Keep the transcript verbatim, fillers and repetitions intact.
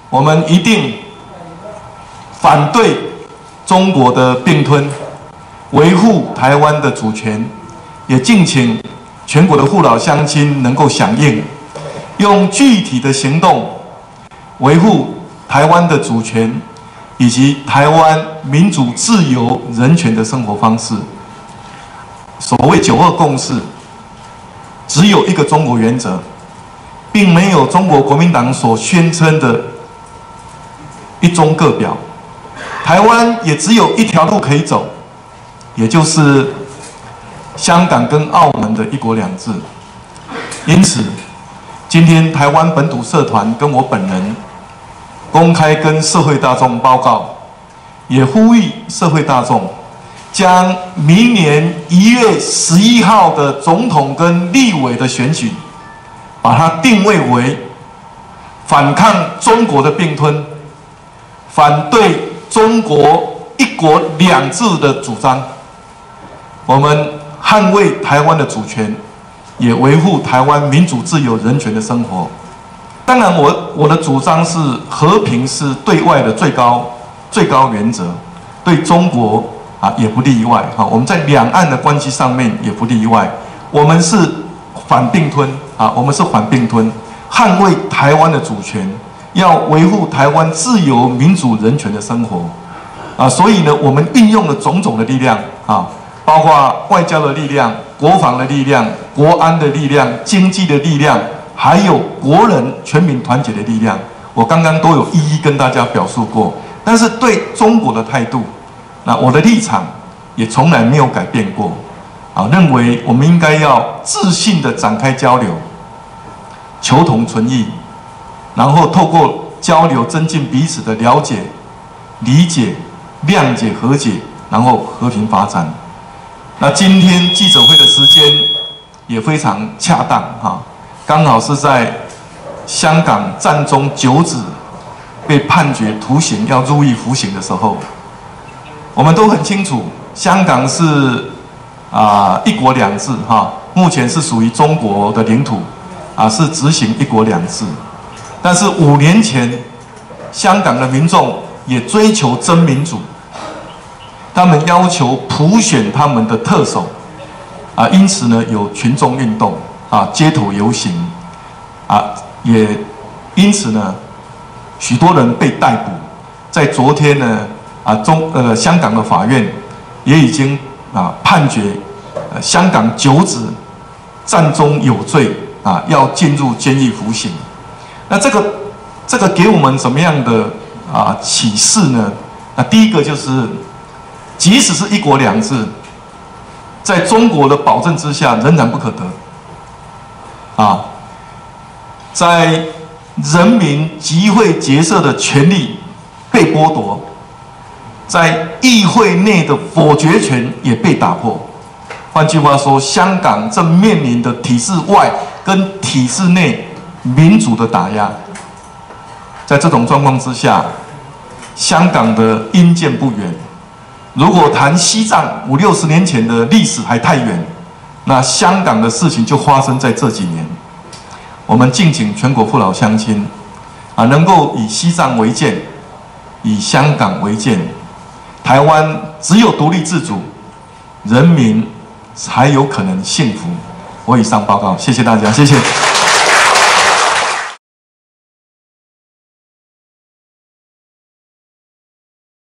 我们一定反对中国的并吞，维护台湾的主权，也敬请全国的父老乡亲能够响应，用具体的行动维护台湾的主权，以及台湾民主、自由、人权的生活方式。所谓九二共识，只有一个中国原则，并没有中国国民党所宣称的一中各表。台湾也只有一条路可以走，也就是香港跟澳门的一国两制。因此，今天台湾本土社团跟我本人公开跟社会大众报告，也呼吁社会大众将明年一月十一号的总统跟立委的选举，把它定位为反抗中国的并吞，反对中国一国两制的主张。我们捍卫台湾的主权，也维护台湾民主、自由、人权的生活。当然我，我的主张是和平是对外的最高最高原则，对中国啊也不例外。哈，我们在两岸的关系上面也不例外。我们是反并吞啊，我们是反并吞，捍卫台湾的主权，要维护台湾自由、民主、人权的生活啊。所以呢，我们运用了种种的力量啊，包括外交的力量、国防的力量、国安的力量、经济的力量。还有国人全民团结的力量，我刚刚都有一一跟大家表述过。但是对中国的态度，那我的立场也从来没有改变过。啊，认为我们应该要自信地展开交流，求同存异，然后透过交流增进彼此的了解、理解、谅解、和解，然后和平发展。那今天记者会的时间也非常恰当哈。刚好是在香港战中九子被判决徒刑要入狱服刑的时候，我们都很清楚，香港是啊一国两制哈，目前是属于中国的领土啊，是执行一国两制。但是五年前，香港的民众也追求真民主，他们要求普选他们的特首啊，因此呢有群众运动。啊，街头游行，啊，也因此呢，许多人被逮捕。在昨天呢，啊中呃香港的法院也已经啊判决，呃香港九子战中有罪啊，要进入监狱服刑。那这个这个给我们什么样的啊启示呢？那第一个就是，即使是一国两制，在中国的保证之下，仍然不可得。啊，在人民集会结社的权利被剥夺，在议会内的否决权也被打破。换句话说，香港正面临的体制外跟体制内民主的打压。在这种状况之下，香港的阴见不远。如果谈西藏五六十年前的历史还太远，那香港的事情就发生在这几年。我们敬请全国父老乡亲啊，能够以西藏为鉴，以香港为鉴，台湾只有独立自主，人民才有可能幸福。我以上报告，谢谢大家，谢谢。